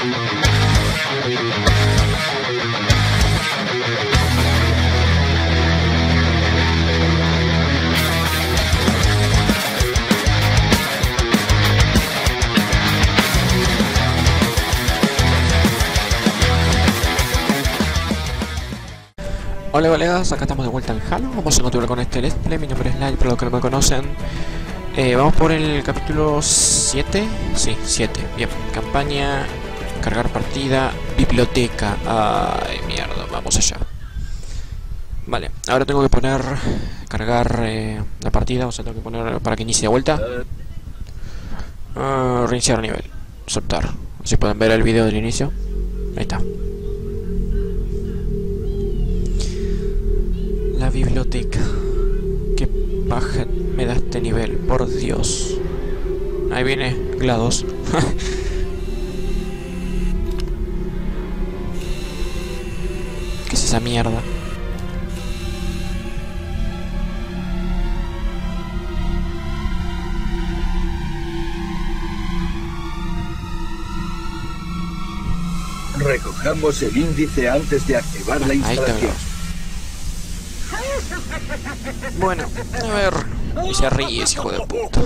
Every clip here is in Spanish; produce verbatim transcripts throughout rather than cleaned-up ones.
Hola colegas, acá estamos de vuelta en Halo. Vamos a continuar con este Let's Play. Mi nombre es Light, para los que no me conocen. eh, Vamos por el capítulo siete. Sí, siete. Bien, campaña, cargar partida, biblioteca. Ay, mierda, vamos allá. Vale, ahora tengo que poner, cargar eh, la partida. O sea, tengo que poner para que inicie de vuelta. uh, Reiniciar nivel, soltar. Si pueden ver el video del inicio. Ahí está. La biblioteca. Qué paja me da este nivel, por Dios. Ahí viene GLaDOS. ¿Qué es esa mierda? Recojamos el índice antes de activar la instalación. Bueno, a ver. Y se ríe ese hijo de puta.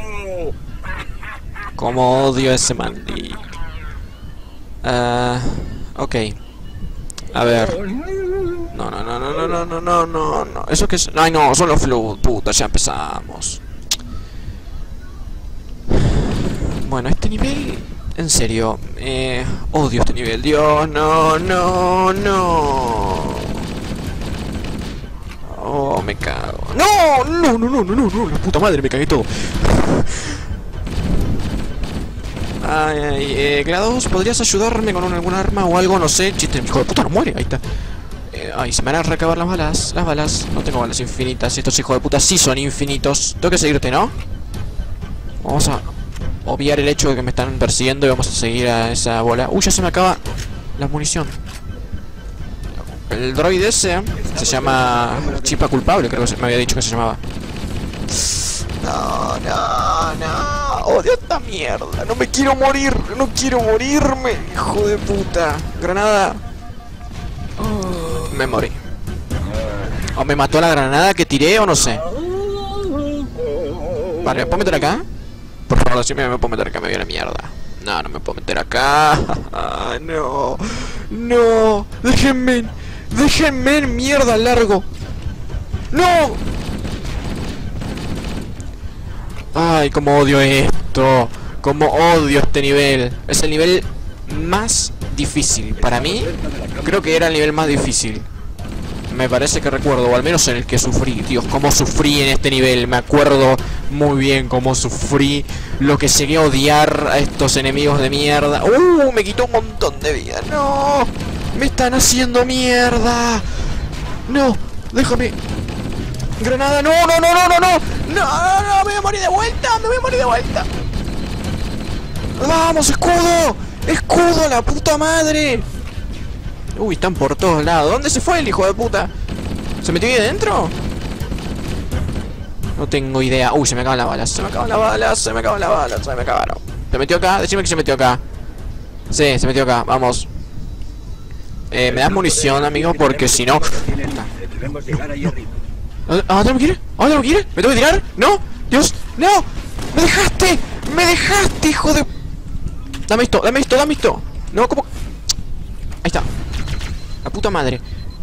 Como odio a ese maldito. Uh, ok. A ver. No, no, no, no, no, no, no, no, no, no. Eso que es. Ay, no, son los flood, puta, ya empezamos. Bueno, este nivel. En serio. Eh, odio este nivel. Dios, no, no, no. Oh, me cago. No, no, no, no, no, no, no, la puta madre, me cagué todo. Ay, ay, eh, GLaDOS, ¿podrías ayudarme con algún arma o algo? No sé, chiste, hijo de puta no muere, ahí está. Eh, ay, se me van a recabar las balas, las balas. No tengo balas infinitas, estos hijos de puta sí son infinitos. Tengo que seguirte, ¿no? Vamos a obviar el hecho de que me están persiguiendo y vamos a seguir a esa bola. Uy, ya se me acaba la munición. El droide ese se llama Chipa Culpable, creo que me había dicho que se llamaba. No, no, no. Odio esta mierda. No me quiero morir. No quiero morirme. Hijo de puta. Granada. Me morí. O me mató la granada que tiré o no sé. Vale, ¿me puedo meter acá? Por favor, si me, me puedo meter acá, me viene mierda. No, no me puedo meter acá. No. No. Déjenme. Déjenme en mierda largo. ¡No! Ay, como odio esto. Como odio este nivel. Es el nivel más difícil. Para mí, creo que era el nivel más difícil. Me parece que recuerdo, o al menos en el que sufrí. Dios, cómo sufrí en este nivel. Me acuerdo muy bien cómo sufrí. Lo que llegué a odiar a estos enemigos de mierda. ¡Uh! Me quitó un montón de vida. ¡No! ¡Me están haciendo mierda! ¡No! ¡Déjame! ¡Granada! ¡No, no, no, no, no, no! ¡No, no, no! ¡Me voy a morir de vuelta! ¡Me voy a morir de vuelta! ¡Vamos, escudo! ¡Escudo, la puta madre! Uy, están por todos lados. ¿Dónde se fue el hijo de puta? ¿Se metió ahí adentro? No tengo idea. Uy, se me acaban las balas. Se me acaban las balas. Se me acaban las balas. Se me acabaron. ¿Se metió acá? Decime que se metió acá. Sí, se metió acá. Vamos. Eh, me das munición, amigo, porque si no... ¿A dónde me quiere? ¿A dónde me quiere? ¿Me tengo que tirar? ¿No? ¡Dios! ¡No! ¡Me dejaste! ¡Me dejaste, hijo de... Dame esto, dame esto, dame esto. No, ¿cómo? Ahí está. La puta madre.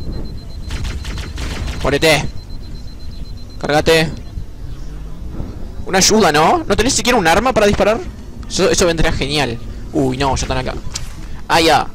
Muérete. Cárgate. Una ayuda, ¿no? ¿No tenés siquiera un arma para disparar? Eso, eso vendría genial. Uy, no, ya están acá. Ah, ya.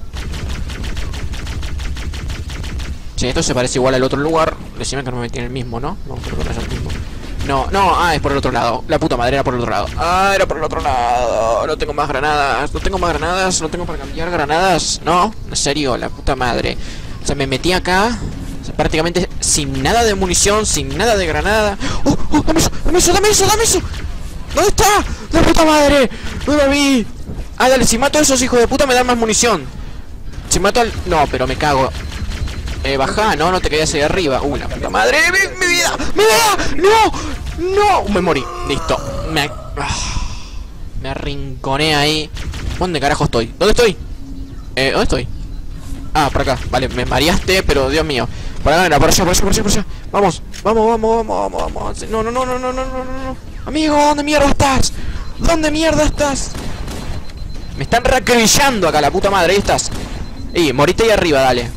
Sí, esto se parece igual al otro lugar. Decime que no me metí en el mismo, ¿no? No, creo que no es el mismo. No, no, ah, es por el otro lado. La puta madre era por el otro lado. Ah, era por el otro lado. No tengo más granadas. No tengo más granadas. No tengo para cambiar granadas. No, en serio, la puta madre. O sea, me metí acá. O sea, prácticamente sin nada de munición, sin nada de granada. ¡Oh, oh! ¡Dame eso! ¡Dame eso! ¡Dame eso! ¡Dame eso! ¿Dónde está? ¡La puta madre! ¡No la vi! Ah, dale, si mato a esos hijos de puta me dan más munición. Si mato al... No, pero me cago. Eh, bajá, no, no te quedes ahí arriba. Uh, la puta madre, mi, mi vida, mi vida. No, no, me morí. Listo. Me, ah, me arrinconé ahí. ¿Dónde carajo estoy? ¿Dónde estoy? Eh, ¿dónde estoy? Ah, por acá. Vale, me mareaste, pero Dios mío. Por acá, por allá, por allá, por allá, por allá. Vamos, vamos, vamos, vamos, vamos, vamos. No, no, no, no, no, no, no, no. Amigo, ¿dónde mierda estás? ¿Dónde mierda estás? Me están reacribillando acá, la puta madre. Ahí estás. Ey, moriste ahí arriba, dale.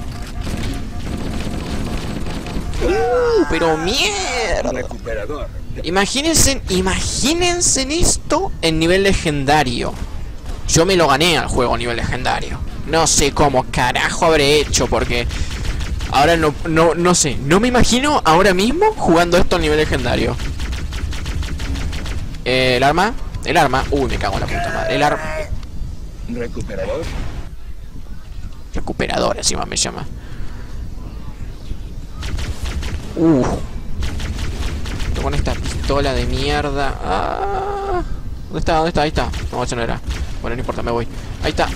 Uh, pero mierda. Recuperador. Imagínense, imagínense en esto en nivel legendario. Yo me lo gané al juego a nivel legendario. No sé cómo carajo habré hecho, porque ahora no, no, no sé. No me imagino ahora mismo jugando esto a nivel legendario. Eh, el arma, el arma. Uy, me cago en la puta madre. El arma. Recuperador. Recuperador, encima me llama. Uh. Con esta pistola de mierda. Ah. ¿Dónde está? ¿Dónde está? Ahí está. No, eso no era. Bueno, no importa, me voy. Ahí está.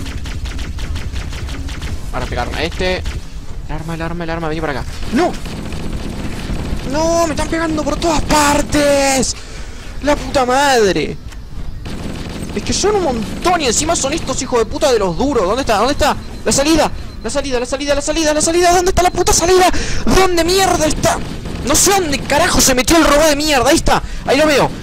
Ahora pegarme a este. El arma, el arma, el arma. Vení para acá. ¡No! ¡No! ¡Me están pegando por todas partes! ¡La puta madre! Es que son un montón y encima son estos hijos de puta de los duros. ¿Dónde está? ¿Dónde está? ¡La salida! ¡La salida! ¡La salida! ¡La salida! ¡La salida! ¿Dónde está la puta salida? ¿Dónde mierda está? No sé dónde carajo se metió el robot de mierda. Ahí está. Ahí lo veo.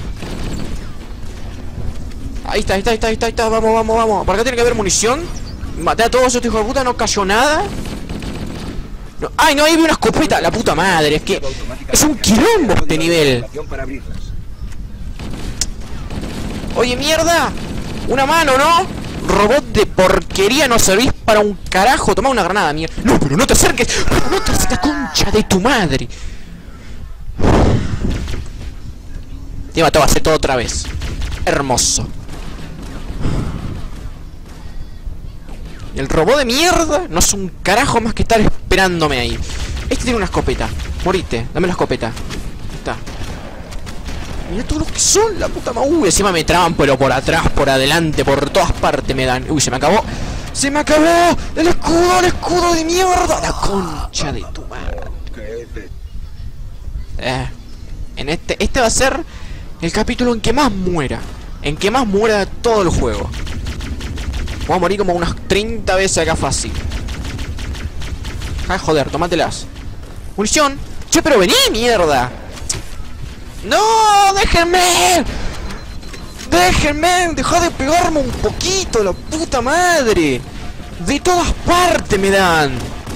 Ahí está, ahí está, ahí está, ahí está, ahí está. Vamos, vamos, vamos. Por acá tiene que haber munición. Maté a todos estos hijos de puta. No cayó nada. No. Ay, no, ahí vi una escopeta. La puta madre. Es que es un quilombo este nivel. Oye, mierda. Una mano, ¿no? Robot de porquería, no servís para un carajo. Toma una granada, mierda. No, pero no te acerques. No te acerques, concha de tu madre. Te va a hacer todo otra vez. Hermoso. Y el robot de mierda no es un carajo más que estar esperándome ahí. Este tiene una escopeta. Morite, dame la escopeta. Ahí está. Mira todos los que son, la puta madre. Uy, encima me traban, pero por atrás, por adelante, por todas partes me dan. Uy, se me acabó. ¡Se me acabó! ¡El escudo, el escudo de mierda! La concha de tu madre. Eh, en este, este va a ser el capítulo en que más muera. En que más muera de todo el juego. Voy a morir como unas treinta veces acá fácil. Ay, joder, tómatelas. Munición. Che, pero vení, mierda. ¡No! ¡Déjenme! ¡Déjenme! ¡Dejá de pegarme un poquito, la puta madre! De todas partes me dan.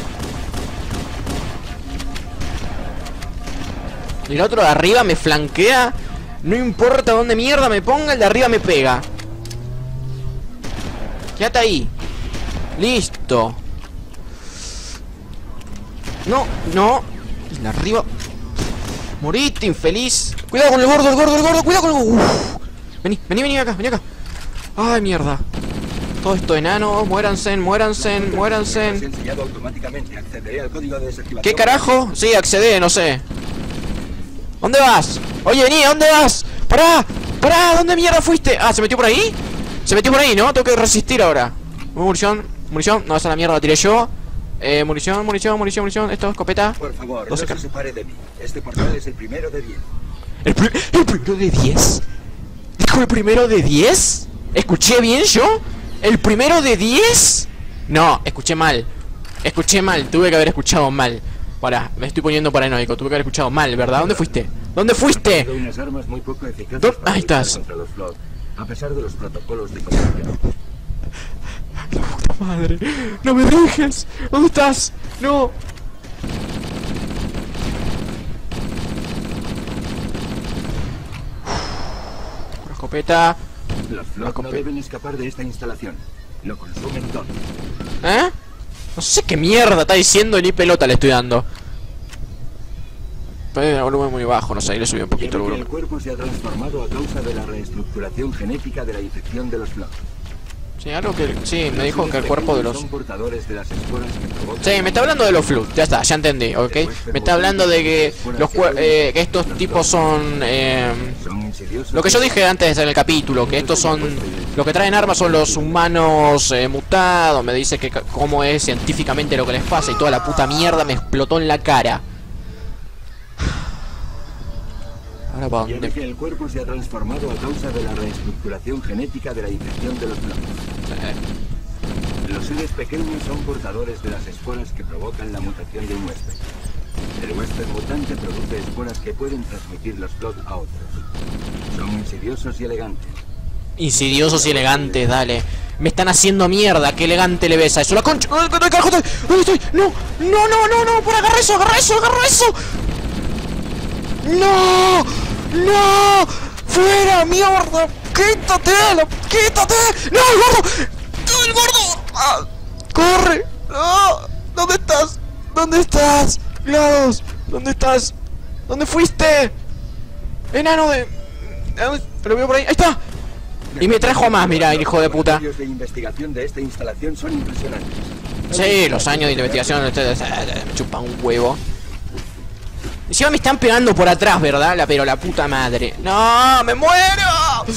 Y el otro de arriba me flanquea. No importa dónde mierda me ponga, el de arriba me pega. Quédate ahí. Listo. No, no. El de arriba. Morite, infeliz. Cuidado con el gordo, el gordo, el gordo. Cuidado con el gordo. Uf. Vení, vení, vení acá, vení acá. Ay, mierda. Todo esto enano. Muéranse, muéranse, muéranse. ¿Qué carajo? Sí, accedé, no sé. ¿Dónde vas? Oye, vení, ¿dónde vas? ¡Pará! ¡Pará! ¿Dónde mierda fuiste? Ah, ¿se metió por ahí? Se metió por ahí, ¿no? Tengo que resistir ahora. Munición, munición. No, esa la mierda la tiré yo. Eh, munición, munición, munición, munición. Esto, escopeta. Por favor, no se separe de mí. Este portal es el primero de diez. ¿El, pri ¿El primero de diez? ¿Dijo el primero de diez? ¿Escuché bien yo? ¿El primero de diez? No, escuché mal. Escuché mal, tuve que haber escuchado mal. Pará, me estoy poniendo paranoico. Tuve que haber escuchado mal, ¿verdad? ¿Dónde fuiste? ¿Dónde fuiste? Unas armas muy poco eficaces ¿Dónde? para Ahí estás. contra los Flood, a pesar de los protocolos de comunicación. La puta madre. No me dejes. ¿Dónde estás? No. Una escopeta. Los Flood no deben escapar de esta instalación. Lo consumen todo. ¿Eh? No sé qué mierda está diciendo ni pelota le estoy dando. Pero el volumen muy bajo, no sé, le subí un poquito el volumen. El cuerpo se ha transformado a causa de la reestructuración genética de la infección de los Flood. Sí, algo que... Sí, me dijo que el cuerpo de los... Son portadores de las esporas que provocan... Sí, me está hablando de los Flood, ya está, ya entendí, ¿ok? Me está hablando de que los eh, que estos tipos son... Eh, lo que yo dije antes en el capítulo, que estos son... Lo que traen armas son los humanos eh, mutados. Me dice que cómo es científicamente lo que les pasa y toda la puta mierda me explotó en la cara. Ahora para dónde. Que el cuerpo se ha transformado a causa de la reestructuración genética de la infección de los Flood. Eh. Los seres pequeños son portadores de las esporas que provocan la mutación de un huésped. El huésped mutante produce esporas que pueden transmitir los Flood a otros. Son insidiosos y elegantes. Insidiosos y elegantes, dale. Me están haciendo mierda, qué elegante le ves a eso. La concha. ¿Dónde carajo estoy? ¿Dónde estoy? No, no, no, no, no, por agarrar eso, agarra eso, agarra eso. No, no, fuera, mierda. Quítate, lo, quítate. No, el gordo, el gordo. Ah, corre. No, ¿dónde estás? ¿Dónde estás? GLaDOS, ¿dónde estás? ¿Dónde fuiste? Enano de... ¿Te lo veo por ahí? ¡Ahí está! Y me trajo a más, mira, el hijo de puta. Los años de investigación de esta instalación son impresionantes. Sí, los años de investigación ustedes, me chupan un huevo. Encima me están pegando por atrás, ¿verdad? La, pero la puta madre. ¡No! ¡Me muero!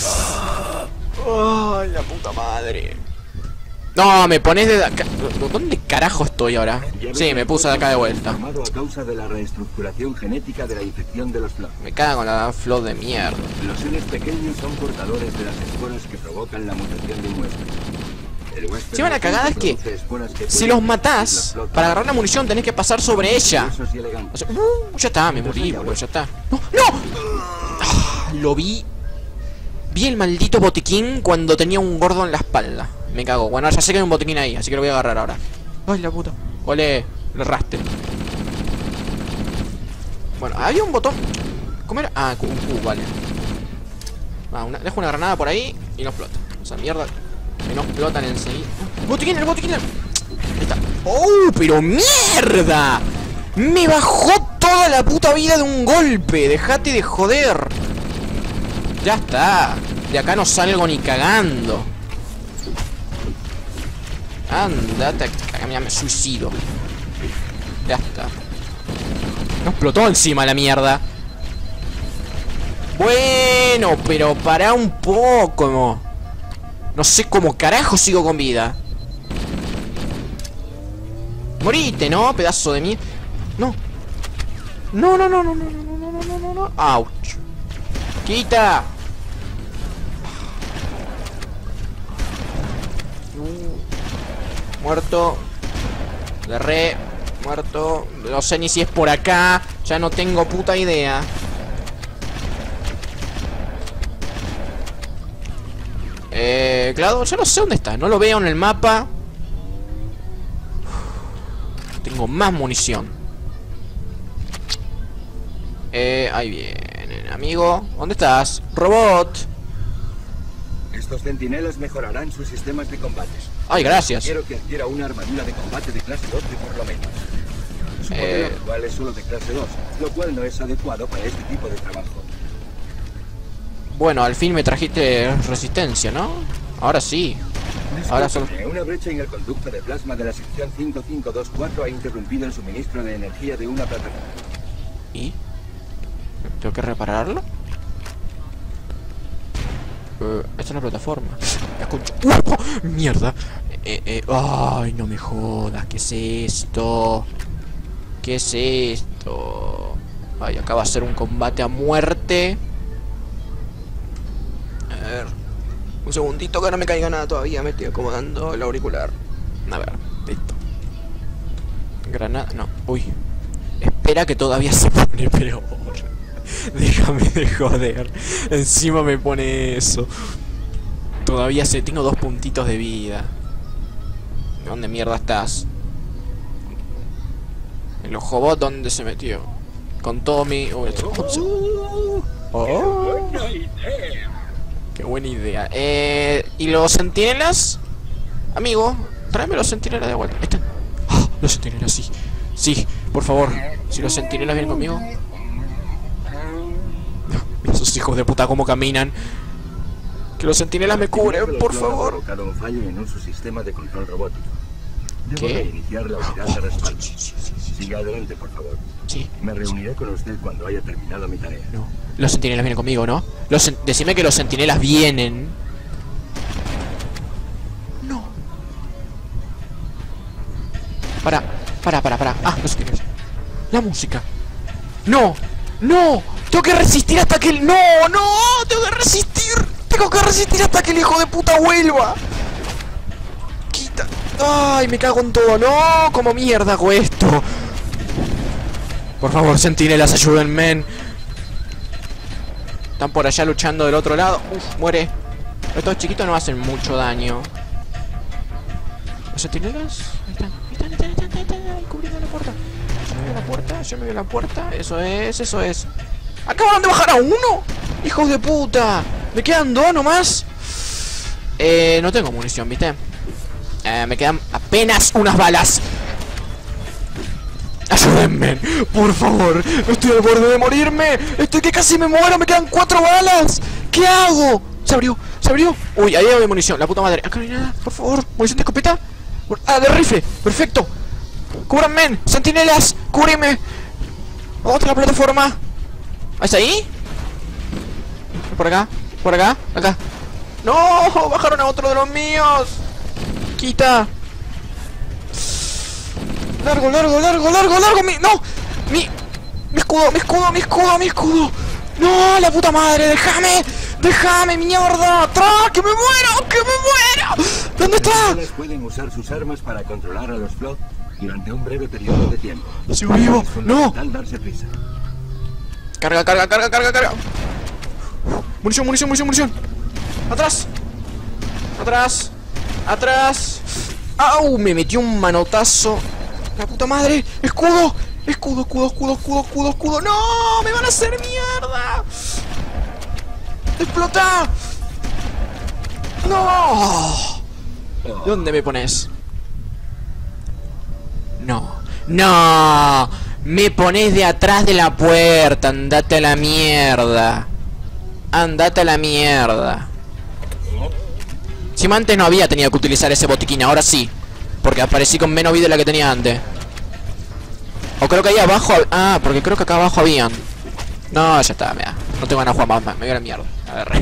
¡Ay, la puta madre! No, me pones de acá. ¿Dónde carajo estoy ahora? Sí, me puse de acá de vuelta. Formado a causa de la reestructuración genética de la infección de los Flood. Me cago en la Flood de mierda. Los seres pequeños son portadores de las esporas que provocan la mutación de un huésped. El huésped Si van a cagada es que si los matás, para agarrar la munición tenés que pasar sobre ella. O sea, uh, ya está, me morí, boludo, ya está. ¡No! ¡No! Ah, lo vi. Vi el maldito botiquín cuando tenía un gordo en la espalda. Me cago. Bueno, ya sé que hay un botiquín ahí, así que lo voy a agarrar ahora. Ay, la puta. Ole, le raste. Bueno, había un botón. ¿Cómo era? Ah, un Q, vale. Ah, una, dejo una granada por ahí y no explota. O sea, mierda. Que no explotan enseguida. ¡El botiquín, el botiquín! Ahí está. ¡Oh, pero mierda! Me bajó toda la puta vida de un golpe. Dejate de joder. Ya está. De acá no salgo ni cagando. Andate a cagar, mira, me suicido. Ya está. No explotó encima la mierda. Bueno, pero para un poco. No sé cómo carajo sigo con vida. Morite, ¿no? Pedazo de mí. No. No, no, no, no, no, no, no, no, no, no, no. Ouch. Quita. Muerto. Le re. Muerto. No sé ni si es por acá. Ya no tengo puta idea. Eh, claro, yo no sé dónde está. No lo veo en el mapa. Tengo más munición. Eh, ahí vienen, amigo. ¿Dónde estás? Robot. Estos centinelas mejorarán sus sistemas de combate. Ay, gracias. Quiero que adquiera una armadura de combate de clase doce por lo menos. Su Eh. modelo actual es solo de clase dos, lo cual no es adecuado para este tipo de trabajo. Bueno, al fin me trajiste resistencia, ¿no? Ahora sí. Ahora solo... Disculpe, una brecha en el conducto de plasma de la sección cinco cinco dos cuatro ha interrumpido el suministro de energía de una plataforma. ¿Y? ¿Tengo que repararlo? Uh, esta es la plataforma. La concha. ¡Uh! ¡Mierda! Eh, eh, ¡Ay, no me jodas! ¿Qué es esto? ¿Qué es esto? Ay, acá va a ser un combate a muerte. A ver. Un segundito que no me caiga nada todavía. Me estoy acomodando el auricular. A ver, listo. Granada. No, uy. Espera que todavía se pone peor. Déjame de joder. Encima me pone eso. Todavía se... Tengo dos puntitos de vida. ¿Dónde mierda estás? El ojobot, ¿dónde se metió? Con todo mi... Oh, ¡Oh! oh. ¡Qué buena idea! Qué buena idea. Eh... ¿Y los centinelas? Amigo, tráeme los centinelas de vuelta. Están... ¡Oh! Los centinelas, sí. Sí, por favor. Si los centinelas vienen conmigo... Esos hijos de puta cómo caminan. Que los centinelas me cubren, por favor. Ha provocado un fallo en un sistema de control robótico. Debo ¿Qué? reiniciar la unidad de respaldo. Siga adelante, por favor. Sí. Me reuniré con usted cuando haya terminado mi tarea. No. Los centinelas vienen conmigo, ¿no? Los cen- Decime que los centinelas vienen. No. Para, para, para, para. Ah, los centinelas. La música. No, no. Tengo que resistir hasta que el... No, no. Tengo que resistir. Tengo que resistir hasta que el hijo de puta vuelva. Quita. ¡Ay, me cago en todo! ¡No! ¿Cómo mierda hago esto? Por favor, centinelas, ayúdenme. Están por allá luchando del otro lado. Uf, muere. Estos chiquitos no hacen mucho daño. ¿Los centinelas? Ahí están, ahí están, ahí están, ahí están, ahí están, ahí cubriendo la puerta. Yo me veo la puerta, yo me veo la puerta. Eso es, eso es. ¡Acaban de bajar a uno! ¡Hijos de puta! ¿Me quedan dos nomás? Eh, no tengo munición, ¿viste? Eh, me quedan apenas unas balas. Ayúdenme, por favor. Estoy al borde de morirme. Estoy que casi me muero. Me quedan cuatro balas. ¿Qué hago? Se abrió, se abrió. Uy, ahí hay munición, la puta madre. Acá no hay nada, por favor. ¿Munición de escopeta? Ah, de rifle. Perfecto. Cúbranme, centinelas. Cúbreme. Otra plataforma. ¿Es ahí? Por acá, por acá, acá. No, bajaron a otro de los míos. Quita. Largo, largo, largo, largo, largo. Mi, no, mi, mi escudo, mi escudo, mi escudo, mi escudo. No, la puta madre, déjame, déjame, mierda. Atrás, que me muero, que me muero. ¿Dónde está? Los pueden usar sus armas para controlar a los Flood durante un breve periodo de tiempo. Si vivo, no. Darse prisa. Carga, carga, carga, carga, carga. Munición, munición, munición, munición. Atrás. Atrás. Atrás. ¡Au! Me metió un manotazo. La puta madre. Escudo. Escudo, escudo, escudo, escudo, escudo, escudo. ¡No! ¡Me van a hacer mierda! ¡Explota! ¡No! ¿Dónde me pones? No. ¡No! Me pones de atrás de la puerta. Andate a la mierda. Andate a la mierda. Si antes no había tenido que utilizar ese botiquín, ahora sí. Porque aparecí con menos vida de la que tenía antes. O creo que ahí abajo... Ah, porque creo que acá abajo habían. No, ya está, mira. No tengo ganas de jugar más, me voy a la mierda. A ver.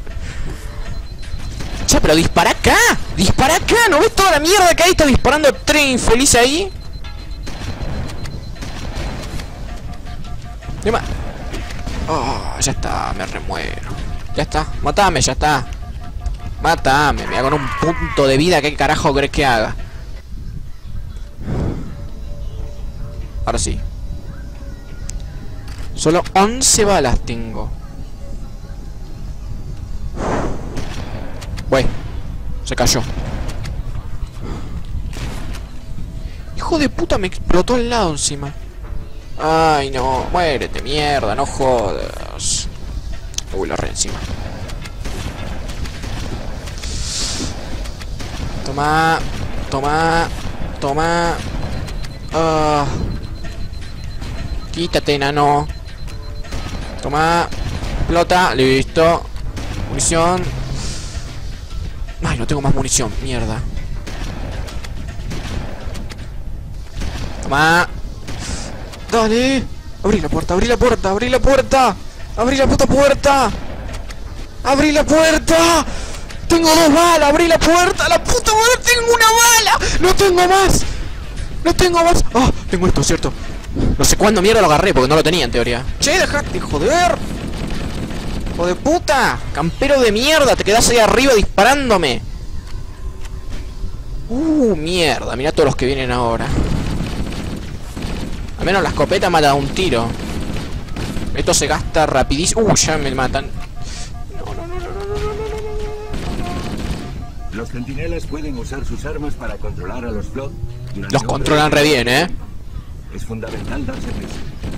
Che, pero dispara acá. Dispara acá, ¿no ves toda la mierda que hay? Está disparando tres infeliz ahí. Dime. Oh, ya está, me remuero. Ya está, matame, ya está. Mátame, me hago un punto de vida. ¿Qué carajo crees que haga? Ahora sí. Solo once balas tengo. Güey, se cayó. Hijo de puta, me explotó al lado encima. Ay, no, muérete, mierda, no jodas. Uy, lo re encima. Toma, toma, toma. Ah. Quítate, enano. Toma. Explota, listo. Munición. Ay, no tengo más munición, mierda. Toma. Dale. Abrí la puerta, abrí la puerta, abrí la puerta. Abrí la puta puerta. Abrí la puerta. Tengo dos balas, abrí la puerta. La puta madre, tengo una bala. No tengo más. No tengo más. Ah, tengo esto, cierto. No sé cuándo mierda lo agarré porque no lo tenía en teoría. Che, dejate de joder. Hijo de puta. Campero de mierda, te quedás ahí arriba disparándome. Uh, mierda, mirá todos los que vienen ahora. Al menos la escopeta mata un tiro. Esto se gasta rapidísimo. Uh, ya me matan. No, no, no, no, no, no, no, no. Los centinelas pueden usar sus armas para controlar a los Flood. Los controlan re bien, eh. Es fundamental darse prisa.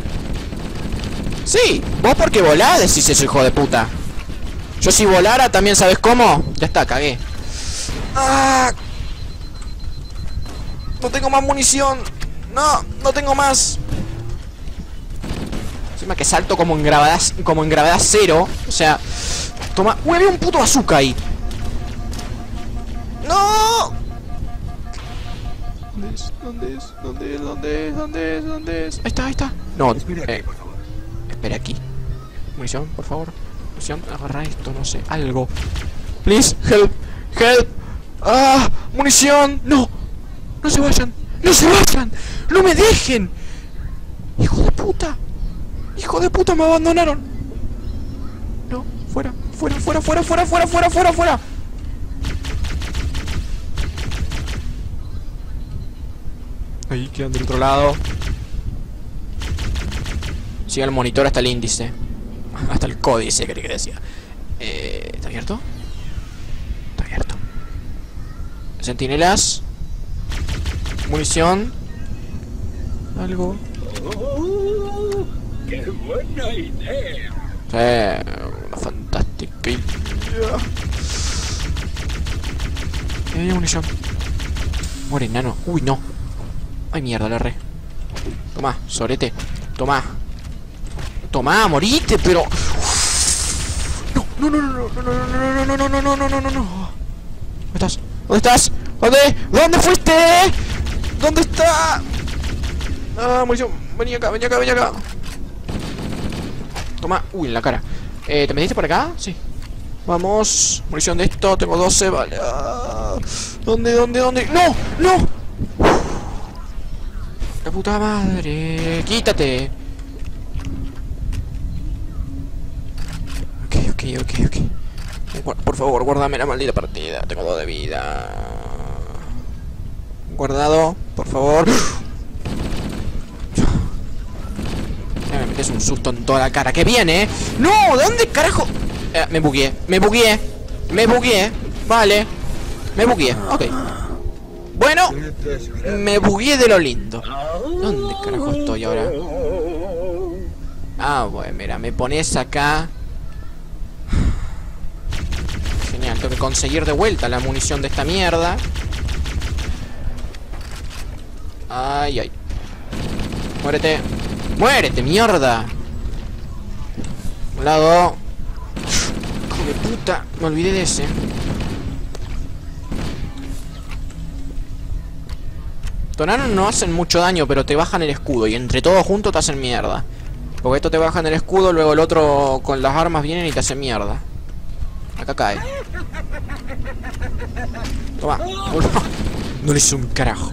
Sí, vos porque volás decís eso, hijo de puta. Yo si volara también, ¿sabes cómo? Ya está, cagué. Ah, no tengo más munición. No, no tengo más. Encima que salto como en gravedad, como en gravedad cero. O sea, toma. Uy, había un puto bazooka ahí. ¡No! ¿Dónde es? ¿Dónde es? ¿Dónde es? ¿Dónde es? ¿Dónde es? ¿Dónde es? Ahí está, ahí está. No, Espera aquí, eh, por favor. espera aquí. Munición, por favor. Munición, agarra esto, no sé. Algo. Please, help. Help. Ah, munición. No. No se vayan. No se vayan. No me dejen. Hijo de puta. Hijo de puta, me abandonaron. No, fuera, fuera, fuera, fuera, fuera, fuera, fuera, fuera, fuera. Ahí quedan del otro lado. Sigue el monitor hasta el índice. Hasta el códice, creí que decía. Eh, ¿Está abierto? Está abierto. Centinelas. Munición. Algo. Oh, ¡qué buena idea! Sí, una fantástica idea. Eh, munición. Muere, enano. Uy, no. Ay, mierda, la re. Toma, sorete. Toma. Toma, morite, pero. No, no, no, no, no, no, no, no, no, no, no, no, no, no, no. ¿Dónde estás? ¿Dónde estás? ¿Dónde? ¿Dónde fuiste? ¿Dónde está? Ah, munición. Vení acá, vení acá, vení acá. Toma. Uy, en la cara. Eh, ¿te metiste por acá? Sí. Vamos. Munición de esto. Tengo doce, vale. Ah, ¿dónde, dónde, dónde? ¡No! ¡No! La puta madre. Quítate. Ok, ok, ok, ok. Por favor, guárdame la maldita partida. Tengo dos de vida. Guardado, por favor. Me metes un susto en toda la cara. ¡Que viene! ¿Eh? ¡No! ¿De dónde carajo? Eh, me bugueé, me bugueé. Me bugueé. Vale. Me bugueé, ok. Bueno, me bugueé de lo lindo. ¿Dónde carajo estoy ahora? Ah, bueno, mira, me pones acá. Genial, tengo que conseguir de vuelta la munición de esta mierda. Ay, ay. Muérete. ¡Muérete, mierda! Un lado. Hijo de puta. Me olvidé de ese. Tonanos no hacen mucho daño, pero te bajan el escudo. Y entre todos juntos te hacen mierda. Porque esto te bajan el escudo, luego el otro con las armas vienen y te hacen mierda. Acá cae. Toma. No le hizo un carajo.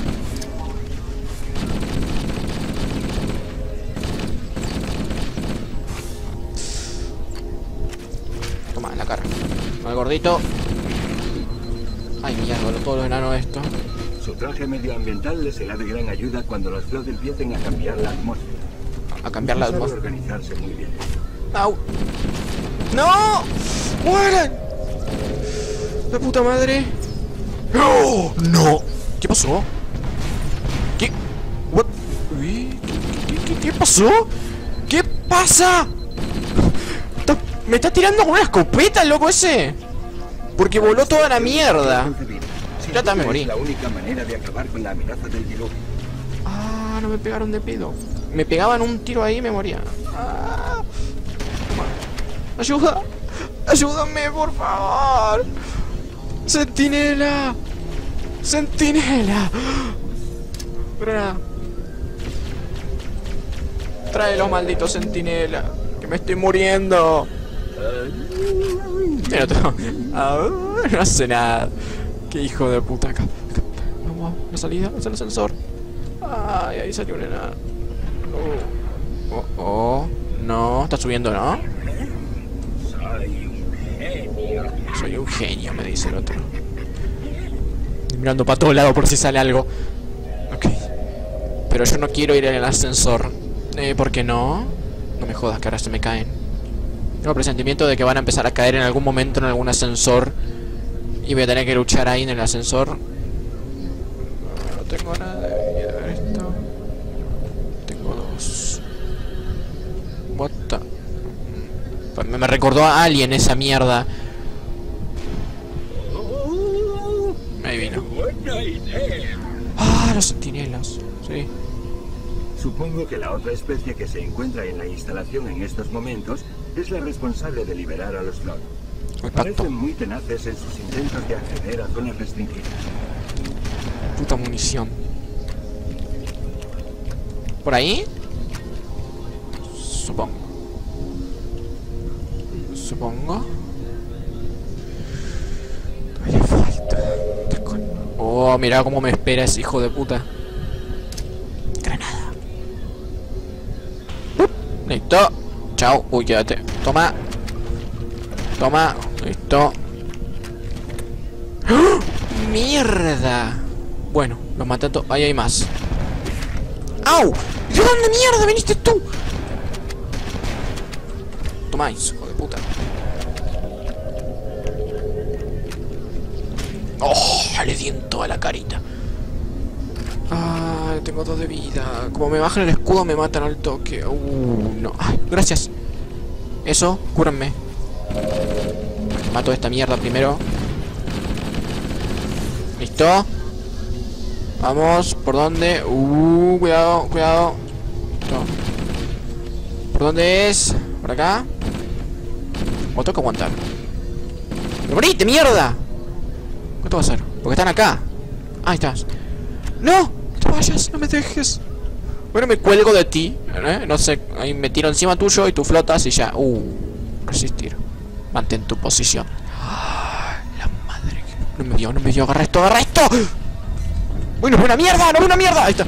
Toma, en la cara. Al gordito. Ay, mierda, todos los enanos esto. Su traje medioambiental le será de gran ayuda cuando los Flood empiecen a cambiar la atmósfera. A cambiar la atmósfera. Organizarse muy bien. ¡Au! ¡No! ¡Mueren! ¡La puta madre! ¡No! ¡No! ¿Qué pasó? ¿Qué? What? Uy, ¿Qué, qué, qué, qué pasó? ¿Qué pasa? ¿Está- ¿Me está tirando con una escopeta el loco ese? Porque voló toda la mierda. Ya está, me morí. Es la única manera de acabar con la amenaza del diluvio. Ah, no me pegaron de pedo. Me pegaban un tiro ahí y me moría. Ah. ¡Ayuda! ¡Ayúdame, por favor! ¡Centinela! ¡Centinela! Granada. Tráelo, maldito centinela. Que me estoy muriendo. Tiene otro. Ah, no hace nada. Qué hijo de puta. Acá, acá. Vamos, la salida, es el ascensor. Ay, ahí salió una enana. Oh, oh, oh. No, está subiendo, ¿no? Soy un genio. Soy un genio, me dice el otro. Estoy mirando para todos lados por si sale algo. Ok. Pero yo no quiero ir en el ascensor. Eh, ¿por qué no? No me jodas que ahora se me caen. Tengo el presentimiento de que van a empezar a caer en algún momento en algún ascensor. Y voy a tener que luchar ahí en el ascensor. No tengo nada de vida. A ver esto. Tengo dos. What the... Me, me recordó a Alien esa mierda. Ahí vino. Buena idea. Ah, los centinelas. Sí. Supongo que la otra especie que se encuentra en la instalación en estos momentos es la responsable de liberar a los Flood. El pacto. Parecen muy tenaces en sus intentos de acceder a zonas restringidas. Puta munición. ¿Por ahí? Supongo. Supongo. Todavía falta. Oh, mira cómo me espera ese hijo de puta. Granada. Uh, listo. Chao. Uy, quédate. Toma. Toma. Listo. ¡Oh! ¡Mierda! Bueno, los maté a todos. Ahí hay más. ¡Au! ¿De dónde mierda viniste tú? Tomáis, hijo de puta. ¡Oh! Le di en toda la carita. Ah, tengo dos de vida. Como me bajan el escudo me matan al toque. Uh, no. Ay, gracias. Eso, cúrenme. Mato esta mierda primero. ¿Listo? Vamos, ¿por dónde? Uh, cuidado, cuidado. Listo. ¿Por dónde es? ¿Por acá? ¿O tengo que aguantar? ¡Pero morite, mierda! ¿Cuánto va a ser? Porque están acá. Ahí estás. ¡No! ¡No te vayas! ¡No me dejes! Bueno, me cuelgo de ti, ¿eh? No sé, ahí me tiro encima tuyo y tú flotas y ya. Uh, resistir. Mantén tu posición. Ah, la madre que... No me dio, no me dio. Agarra esto, agarra esto. Bueno, es una mierda, no es una mierda. Ahí está.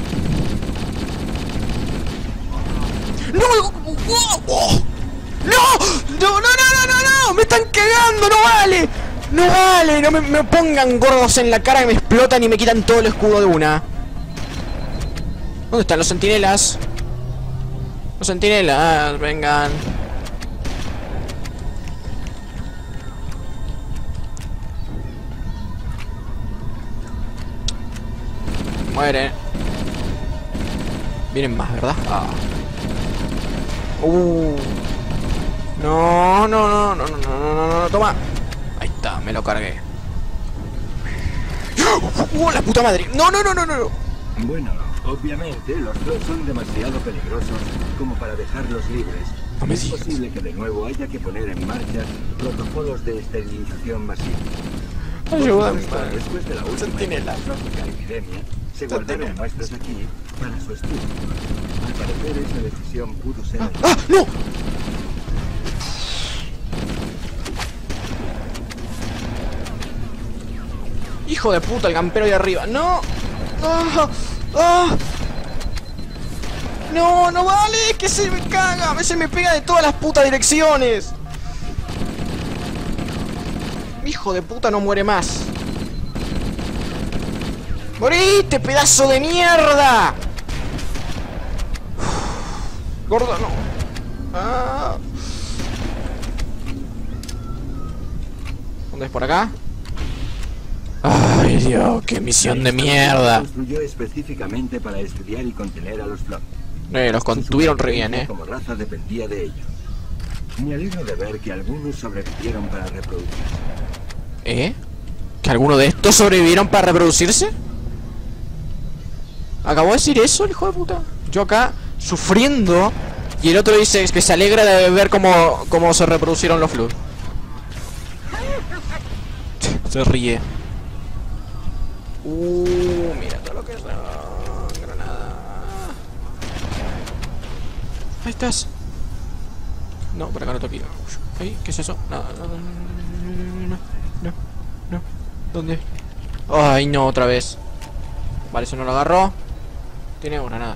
¡No! ¡Oh! ¡No! ¡No, no, no, no, no, no! ¡Me están cagando! ¡No vale! ¡No vale! No me, me pongan gordos en la cara y me explotan y me quitan todo el escudo de una. ¿Dónde están los centinelas? Los centinelas, vengan. Muere. Vienen más, ¿verdad? Ah. Uh. No, no, no, no, no, no, no, no, no, toma. Ahí está, me lo cargué. ¡Oh, la puta madre! No, no, no, no, no. Bueno, obviamente los dos son demasiado peligrosos como para dejarlos libres. No me es digas. posible que de nuevo haya que poner en marcha protocolos de esterilización masiva. Ayúdame. Después de la última Centinela. catastrófica epidemia, se Centinela. guardaron muestras aquí para su estudio. Al parecer esa decisión pudo ser... ¡Ah! ¡Ah! ¡No! Hijo de puta, el campero ahí arriba. ¡No! ¡Ah! ¡Ah! ¡No, no vale! ¡Que se me caga! A veces me pega de todas las putas direcciones. Hijo de puta no muere más. ¡Morite, pedazo de mierda! Uf, gordo, no. Ah. ¿Dónde es? ¿Por acá? Ay, Dios, qué misión de mierda. Se construyó específicamente para estudiar y contener a los Flood. Eh, los contuvieron re bien, eh. Como raza dependía de ellos. Me alegro de ver que algunos sobrevivieron para reproducirse. ¿Eh? ¿Que alguno de estos sobrevivieron para reproducirse? ¿Acabó de decir eso, el hijo de puta? Yo acá, sufriendo. Y el otro dice que se alegra de ver cómo, cómo se reproducieron los Flood. Se ríe. Uh, mira todo lo que es. Granada. Ahí estás. No, por acá no toqué. Ahí, ¿qué es eso? No, no, no, no, no, no. ¿Dónde? Ay, no, otra vez. Vale, eso no lo agarró. Tiene una nada.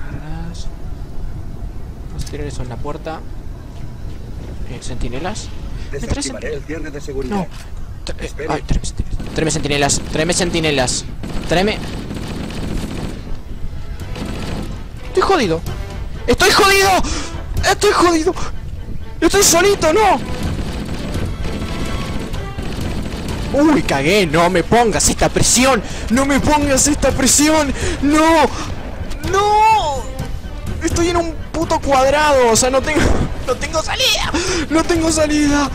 Vamos a tirar eso en la puerta. Eh, ¿Centinelas? ¿Me traes Desactivaré el cierre de seguridad. No. Eh, ay, tráeme centinelas. Tráeme centinelas. Tráeme centinelas. Tráeme. Estoy jodido. Estoy jodido. Estoy jodido. Estoy solito, no. Uy, cagué. No me pongas esta presión. No me pongas esta presión. No. No. Estoy en un puto cuadrado. O sea, no tengo. No tengo salida. No tengo salida.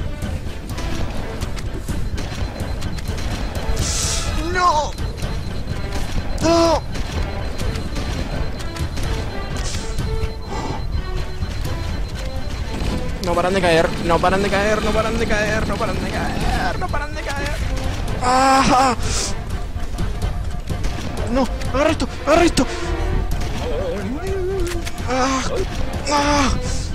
No. No. No paran de caer, no paran de caer, no paran de caer, no paran de caer, no paran de caer. ¡Ah! No, agarra esto, agarra esto. ¡Ah! ¡Ah!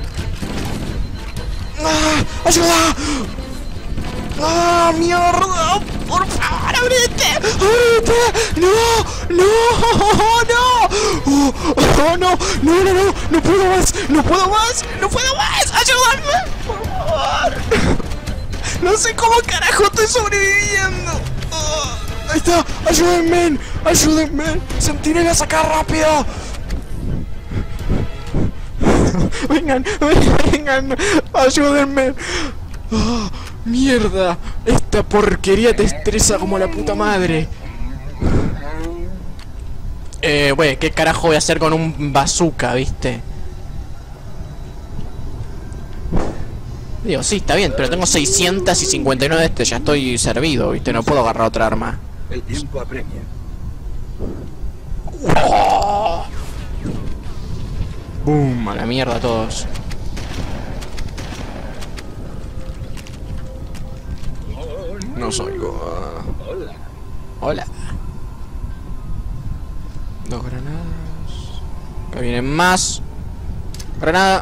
¡Ah! ¡Ayuda! ¡Ah, mierda! ¡Por favor, abrete! ¡Abrete! ¡No! ¡No! ¡No! ¡Oh, oh, no! ¡No, no, no! ¡No puedo más! ¡No puedo más! ¡No puedo más! ¡Ayúdame! ¡Por favor! No sé cómo carajo estoy sobreviviendo. Oh, ¡Ahí está! ¡Ayúdenme! ¡Ayúdenme! ¡Centinelas acá, rápido! ¡Vengan! ¡Vengan! ¡Ayúdenme! ¡Oh, mierda! Esta porquería te estresa como la puta madre. Eh, wey, ¿qué carajo voy a hacer con un bazooka, viste? Digo, sí, está bien, pero tengo seiscientos cincuenta y nueve de este, ya estoy servido, viste, no puedo agarrar otra arma. El tiempo apremia. ¡Oh! ¡Bum! A la mierda todos. No soy go. Hola. Hola. Dos granadas. Acá vienen más. Granada.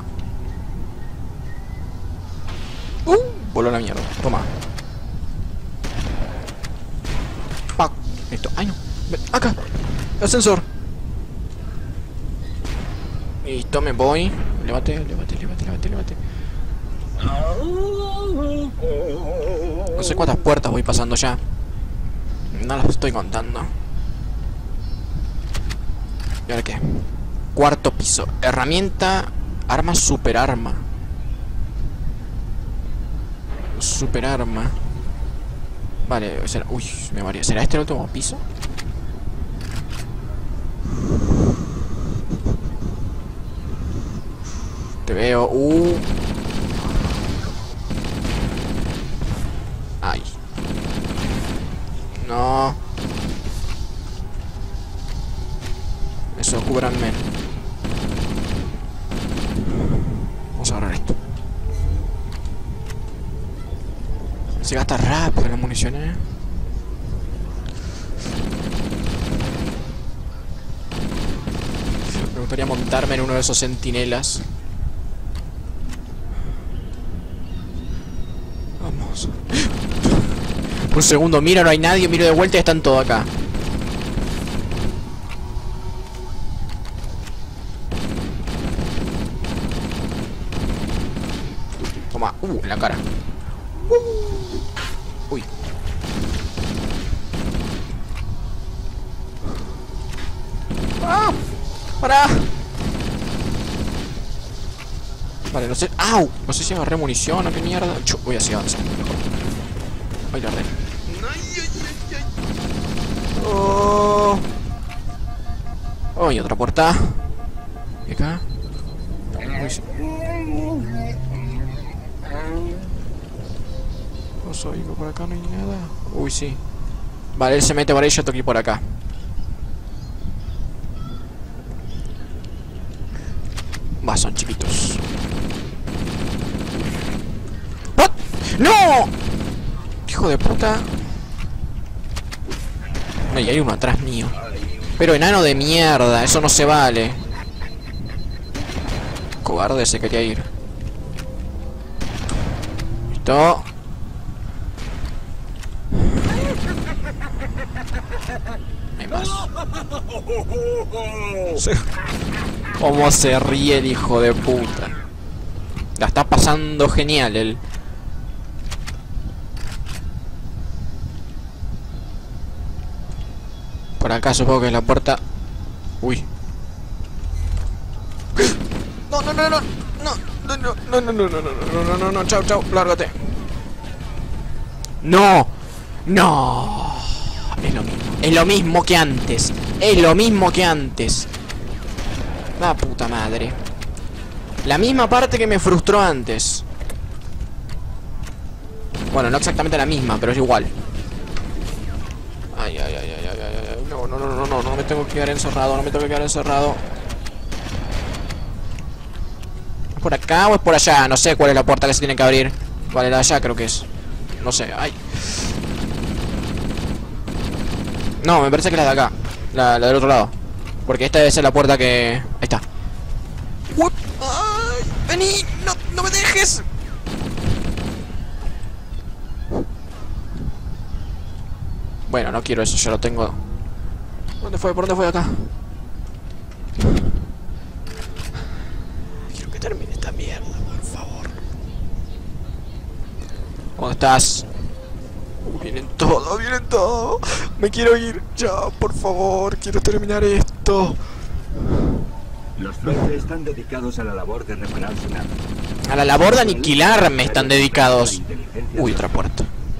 Uh, voló la mierda. Toma. Pac. Listo. Ay, no. Ven, acá. Ascensor. Listo, me voy. Levate, levate, levate, levate, levate. No sé cuántas puertas voy pasando ya. No las estoy contando. ¿Y ahora qué? Cuarto piso. Herramienta. Arma super arma. Super arma. Vale, será... Uy, me maría. ¿Será este el último piso? Te veo. Uh. Ay. No. Eso, cúbranme. Vamos a agarrar esto. Se gasta rápido la munición, eh. Me gustaría montarme en uno de esos centinelas. Vamos. Un segundo, miro, no hay nadie, miro de vuelta y están todos acá. Toma, uh, en la cara. Uh. Uy. ¡Ah! ¡Para! Vale, no sé. ¡Au! No sé si agarré munición o qué mierda. Chu, voy así avanzar. Ay, la red. ¡Ay, ay, ay, ay! ¡Oh! ¡Oh! Y otra puerta. ¿Y acá? Uy, sí. Os oigo, por acá no hay nada. Uy, sí. Vale, él se mete por ahí, yo tengo que ir por acá. Va, son chiquitos. ¿What? ¡No! Hijo de puta. Ay, hay uno atrás mío. Pero enano de mierda, eso no se vale. Cobarde, se quería ir. Listo. Hay más. Cómo se ríe el hijo de puta. La está pasando genial él. Por acá supongo que es la puerta. Uy. No, no, no, no. No, no, no, no, no, no, no, no, no, no, no, no, chao, chao, lárgate. No. No. Es lo mismo. Es lo mismo que antes. Es lo mismo que antes. La puta madre. La misma parte que me frustró antes. Bueno, no exactamente la misma, pero es igual. Ay, ay, ay, ay, ay, ay, ay. No, no, no, no, no, no me tengo que quedar encerrado, no me tengo que quedar encerrado. ¿Es por acá o es por allá? No sé cuál es la puerta que se tiene que abrir. Vale, la de allá creo que es. No sé, ay. No, me parece que es la de acá. La, la del otro lado. Porque esta debe ser la puerta que... Ahí está. What? Ay, vení, no, no me dejes. Bueno, no quiero eso, ya lo tengo. ¿Dónde fue? ¿Por dónde fue acá? Quiero que termine esta mierda, por favor. ¿Dónde estás? Uy. Vienen todo, vienen todo. Me quiero ir ya, por favor. Quiero terminar esto. Los Flood están dedicados a la labor de reparar su nave. A la labor de aniquilarme están dedicados. Uy, otra puerta.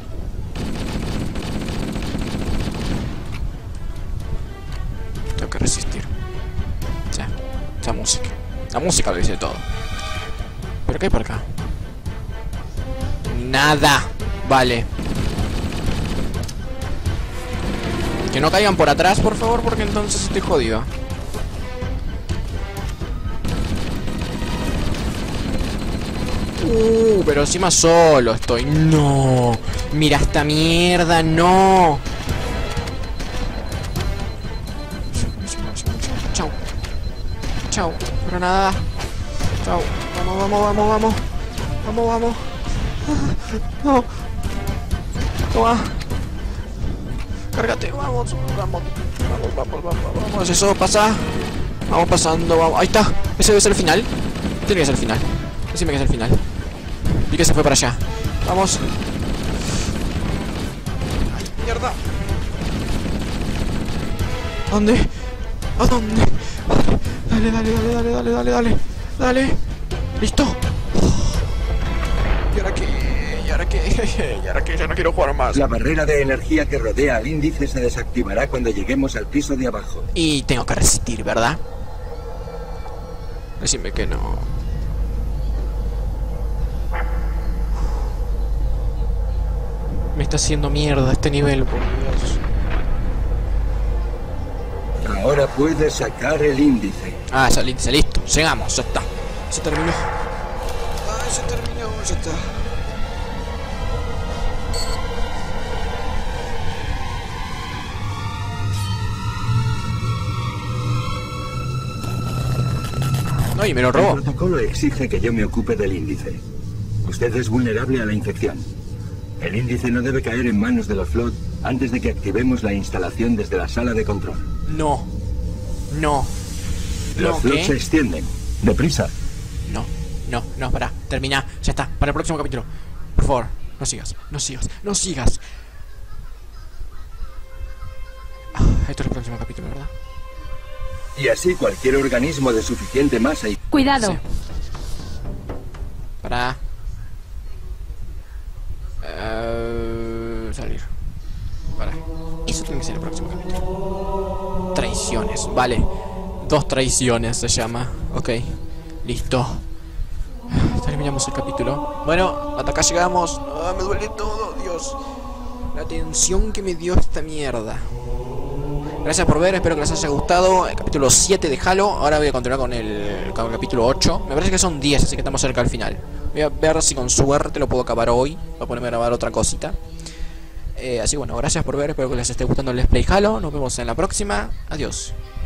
Tengo que resistir. Ya, esa música. La música lo dice todo. ¿Pero qué hay por acá? Nada. Vale. Que no caigan por atrás, por favor, porque entonces estoy jodido. Uh, pero encima solo estoy. No. Mira esta mierda, no. Chau. Chau. Pero nada. Chau. Vamos, vamos, vamos, vamos. Vamos, vamos. No. Toma. Cárgate, vamos, vamos. Vamos, vamos, vamos, vamos. Eso pasa. Vamos pasando, vamos. Ahí está. Ese debe ser el final. Tiene que ser el final. Decime que es el final. Y que se fue para allá. Vamos. Ay, mierda. ¿A dónde? ¿A dónde? Dale, dale, dale, dale, dale, dale, dale. Dale. ¿Listo? ¿Y ahora qué? ¿Y ahora qué? ¿Y ahora qué? Ya no quiero jugar más. La barrera de energía que rodea al índice se desactivará cuando lleguemos al piso de abajo. Y tengo que resistir, ¿verdad? Decime que no. Me está haciendo mierda este nivel, por Dios. Ahora puedes sacar el índice. Ah, ya el índice, listo. Llegamos, ya está. Se terminó. Ah, se terminó, ya está. No, y me lo robó. El protocolo exige que yo me ocupe del índice. Usted es vulnerable a la infección. El índice no debe caer en manos de los Flood antes de que activemos la instalación desde la sala de control. No. No. Los no, Flood ¿qué? se extienden. Deprisa. No, no, no, pará. Termina. Ya está. Para el próximo capítulo. Por favor, no sigas. No sigas. No sigas. Ah, esto es el próximo capítulo, ¿verdad? Y así cualquier organismo de suficiente masa y... Cuidado. Sí. Para. Uh, salir. Para. Eso tiene que ser el próximo capítulo. Traiciones, vale. Dos traiciones se llama. Ok. Listo. Terminamos el capítulo. Bueno, hasta acá llegamos. Ah, me duele todo, Dios. La tensión que me dio esta mierda. Gracias por ver, espero que les haya gustado el capítulo siete de Halo. Ahora voy a continuar con el, con el capítulo ocho. Me parece que son diez, así que estamos cerca al final. Voy a ver si con suerte lo puedo acabar hoy. Voy a ponerme a grabar otra cosita. eh, Así bueno, gracias por ver, espero que les esté gustando el Let's Play Halo. Nos vemos en la próxima, adiós.